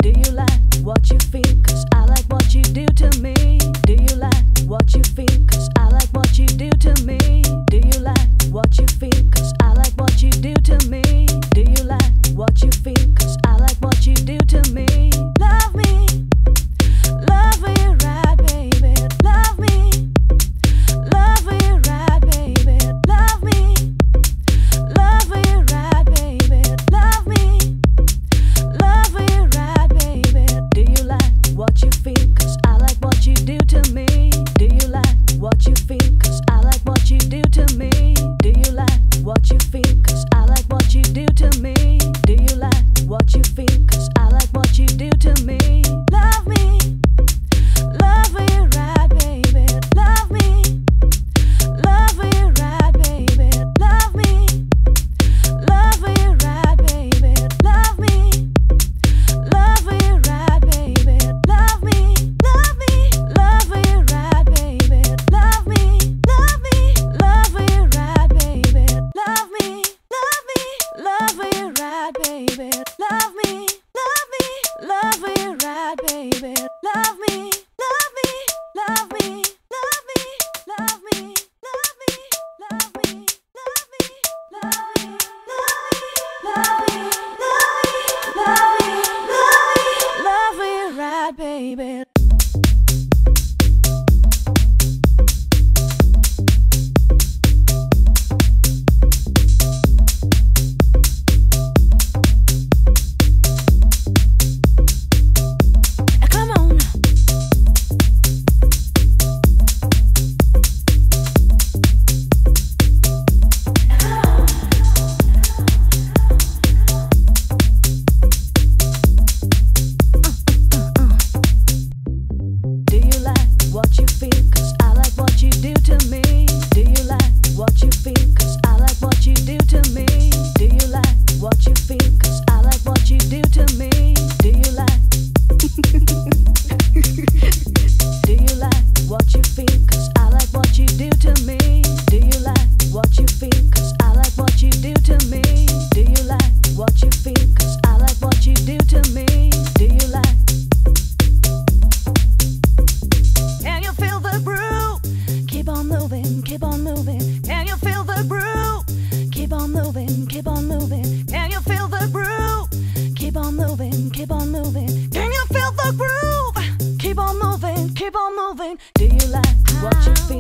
you like what you feel? 'Cause I like what you do to me. Do you like what you feel? 'Cause I like what you do to me. Do you like what you feel? 'Cause I like what you do to me. Do you like what you feel? 'Cause I like what you do to me. Love me right, baby. Love me right, baby. Love me right, baby. Love me right, baby. Do you like what you feel? 'Cause I like what you do to me. Do you like what you feel? 'Cause I like what you do to me. Do you like what you feel? 'Cause I like what you do to me. Do you like what you feel? 'Cause I like what you do to me. Love me right, baby. Love me right, baby. Love me right, baby. Love me right, baby. Love me right, baby. Love me right, baby. Love me right, baby. Love me right, baby. Love me right, baby. Come on. Do you like what you feel? 'Cause I like what you do to me. Do you like what you feel? 'Cause I like what you do to me. Do you like what you feel? 'Cause I like what you do to me. Do you like Do you like what you feel? 'Cause I like what you do to me. Do you like what you feel? 'Cause I like what you do to me. Do you like what you feel? 'Cause I like what you do to me. Do you like Can you feel the groove? Keep on moving, keep on moving. Can you feel the groove? Keep on moving, keep on moving. Can you feel the groove? Keep on moving, keep on moving. Can you feel the groove? Keep on moving, keep on moving. Do you like what you feel?